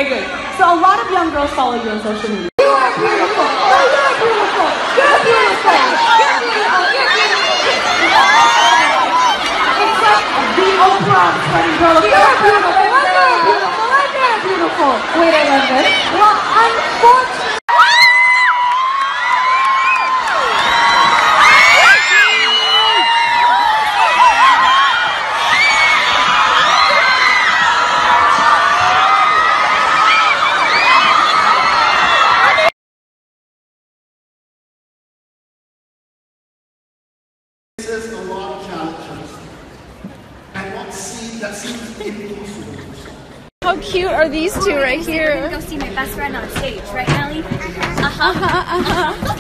Very good. So a lot of young girls follow you on social media. You are beautiful. Oh, you're beautiful. You're beautiful. You're beautiful. You're beautiful. It's like the Oprah spreading girl. You're beautiful. I'm beautiful. I'm beautiful. Wait, I love this. Well, unfortunately. There's a lot of challenges, and what seems impossible. How cute are these two right here? We're gonna go see my best friend on stage, right, Allie?